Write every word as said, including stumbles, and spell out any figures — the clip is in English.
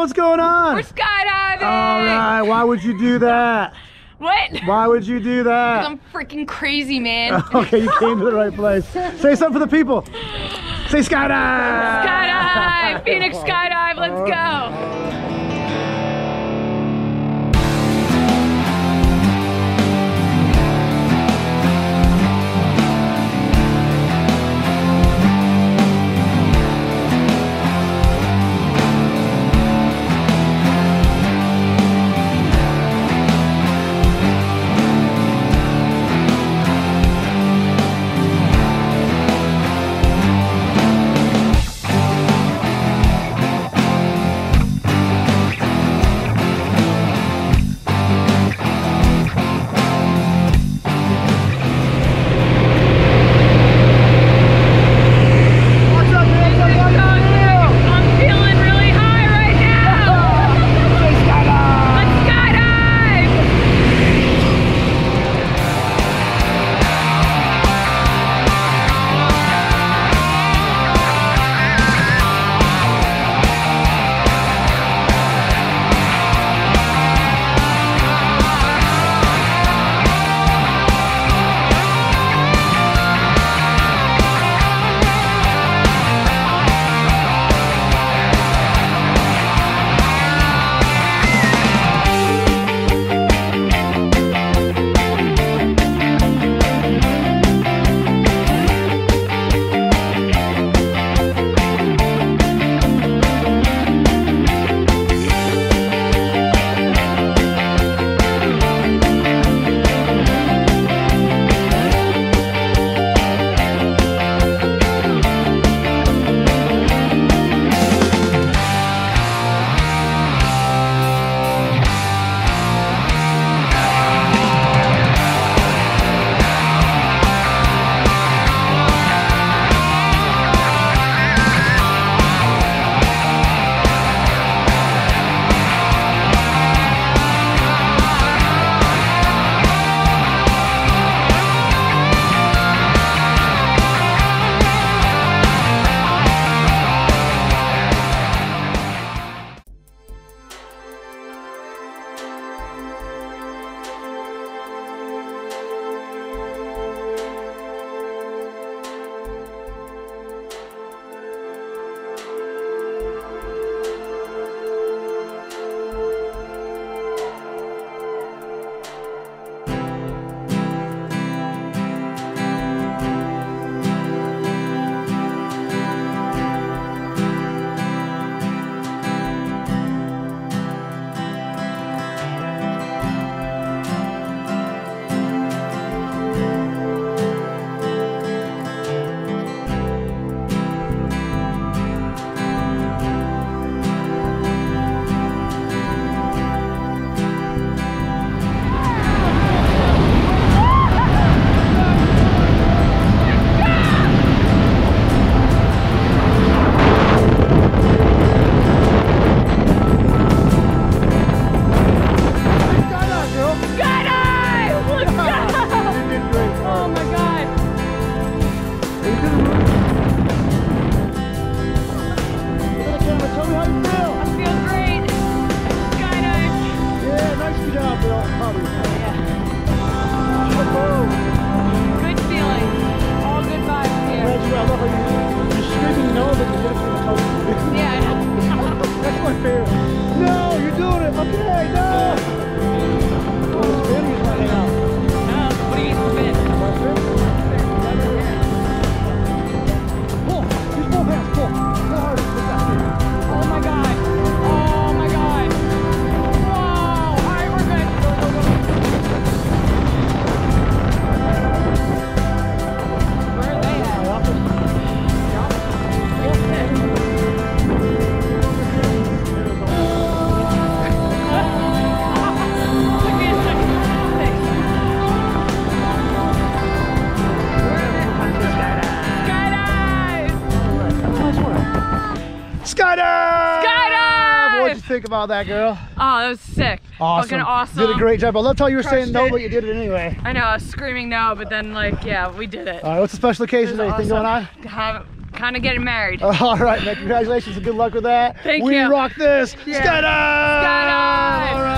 what's going on? We're skydiving! All right, why would you do that? What? Why would you do that? I'm freaking crazy, man. Okay, you came to the right place. Say something for the people. Say skydive! Skydive! Phoenix Skydive, let's go! Skydive! Skydive! What'd you think about that, girl? Oh, that was sick. Awesome. Fucking awesome. Did a great job. I loved how you were Crushed saying no, it. but you did it anyway. I know, I was screaming no, but then like, yeah, we did it. All right, what's the special occasion? It was Anything awesome. going on? Have, kind of getting married. All right, man. Congratulations and good luck with that. Thank we you. We rock this. Yeah. Skydive! Skydive! All right.